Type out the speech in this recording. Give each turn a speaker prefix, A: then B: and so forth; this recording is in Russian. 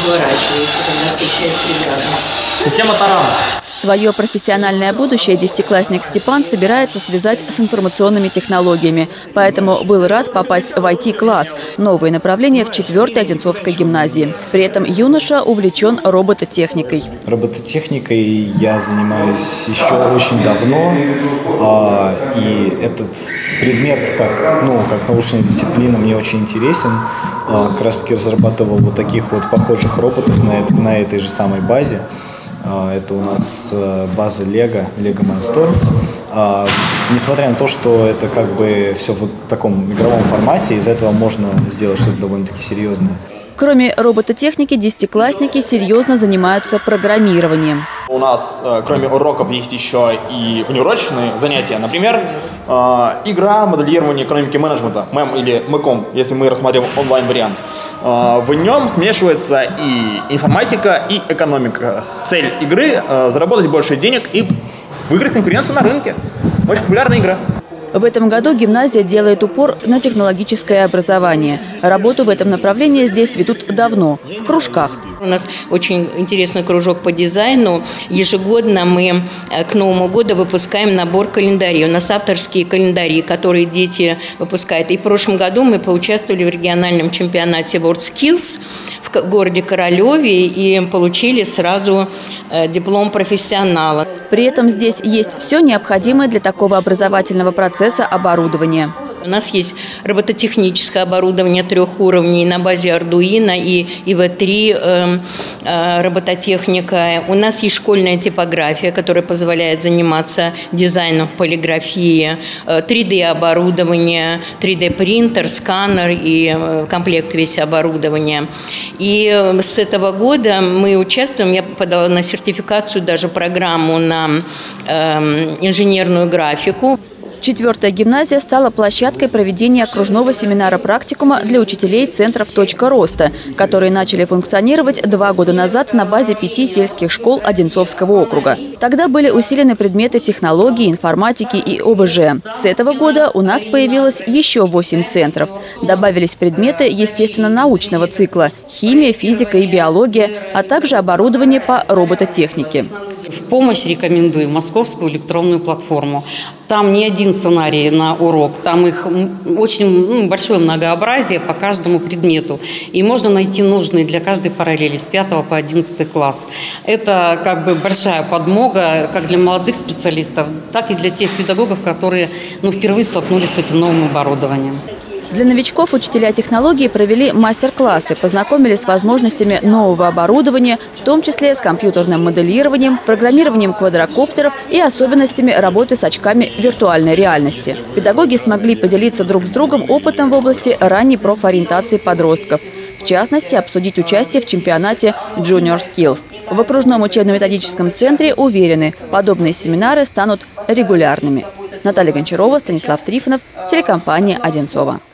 A: изворачивается, когда встречается ребята.
B: Система тарана.
C: Свое профессиональное будущее десятиклассник Степан собирается связать с информационными технологиями. Поэтому был рад попасть в IT-класс – новое направление в 4-й Одинцовской гимназии. При этом юноша увлечен робототехникой.
D: Робототехникой я занимаюсь еще очень давно. И этот предмет, как научная дисциплина, мне очень интересен. Как раз таки разрабатывал вот таких вот похожих роботов на этой же самой базе. Это у нас база Lego Mindstorms. Несмотря на то, что это как бы все в таком игровом формате, из этого можно сделать что-то довольно-таки серьезное.
C: Кроме робототехники, десятиклассники серьезно занимаются программированием.
B: У нас, кроме уроков, есть еще и внеурочные занятия. Например, игра моделирования экономики менеджмента, МЭМ или МЭКОМ, если мы рассматриваем онлайн-вариант. В нем смешивается и информатика, и экономика. Цель игры – заработать больше денег и выиграть конкуренцию на рынке. Очень популярная игра.
C: В этом году гимназия делает упор на технологическое образование. Работу в этом направлении здесь ведут давно, в кружках.
A: У нас очень интересный кружок по дизайну. Ежегодно мы к Новому году выпускаем набор календарей. У нас авторские календари, которые дети выпускают. И в прошлом году мы поучаствовали в региональном чемпионате WorldSkills в городе Королеве и получили сразу диплом профессионала.
C: При этом здесь есть все необходимое для такого образовательного процесса оборудование.
A: У нас есть робототехническое оборудование 3 уровней на базе Arduino и ИВ-3 робототехника. У нас есть школьная типография, которая позволяет заниматься дизайном, полиграфии, 3D-оборудование, 3D-принтер, сканер и комплект весь оборудования. И с этого года мы участвуем, я подала на сертификацию даже программу на инженерную графику.
C: 4-я гимназия стала площадкой проведения окружного семинара-практикума для учителей центров «Точка роста», которые начали функционировать 2 года назад на базе 5 сельских школ Одинцовского округа. Тогда были усилены предметы технологии, информатики и ОБЖ. С этого года у нас появилось еще 8 центров. Добавились предметы естественно-научного цикла – химия, физика и биология, а также оборудование по робототехнике.
E: В помощь рекомендую московскую электронную платформу. Там не один сценарий на урок, там их очень большое многообразие по каждому предмету. И можно найти нужные для каждой параллели с 5 по 11 класс. Это как бы большая подмога как для молодых специалистов, так и для тех педагогов, которые впервые столкнулись с этим новым оборудованием.
C: Для новичков учителя технологий провели мастер-классы, познакомились с возможностями нового оборудования, в том числе с компьютерным моделированием, программированием квадрокоптеров и особенностями работы с очками виртуальной реальности. Педагоги смогли поделиться друг с другом опытом в области ранней профориентации подростков. В частности, обсудить участие в чемпионате Junior Skills. В окружном учебно-методическом центре уверены, подобные семинары станут регулярными. Наталья Гончарова, Станислав Трифонов, телекомпания «Одинцова».